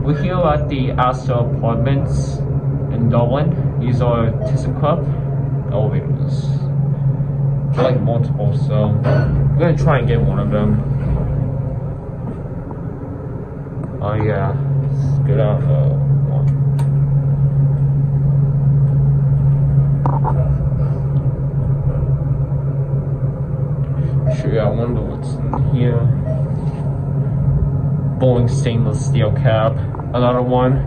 We're here at the Aster apartments in Dublin. These are ThyssenKrupp elevators. They're like multiple, so I'm gonna try and get one of them. Oh yeah, let's get out one. Sure, I wonder what's in here. Bowling stainless steel cap. Another one.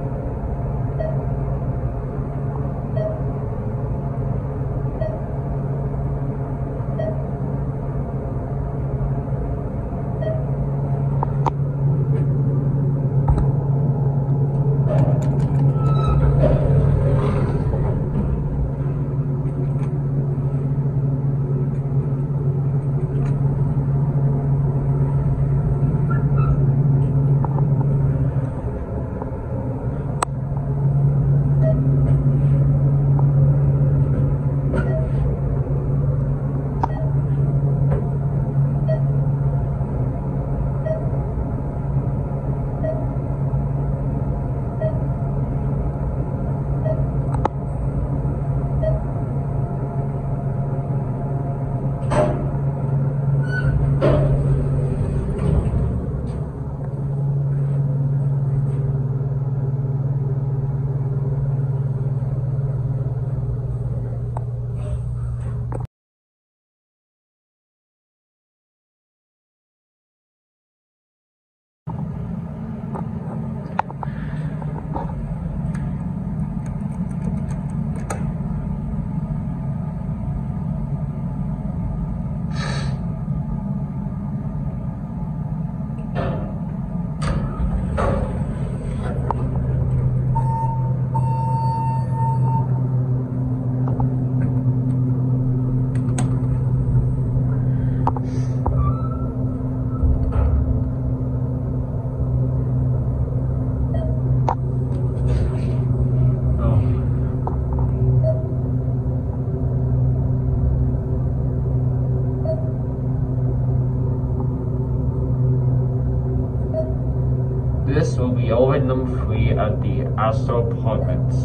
This will be elevator number 3 at the Aster apartments.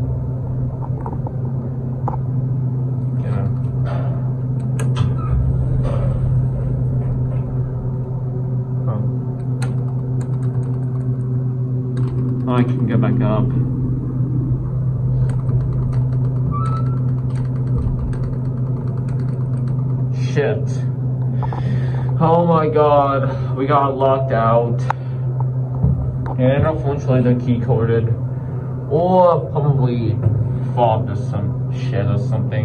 Yeah. Oh, I can get back up. Shit. Oh my god, we got locked out. And unfortunately the key coded, or probably fobbed or some shit or something.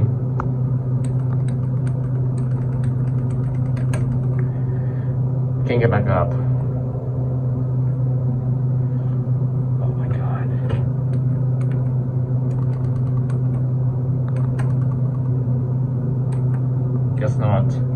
Can't get back up. Oh my god. Guess not.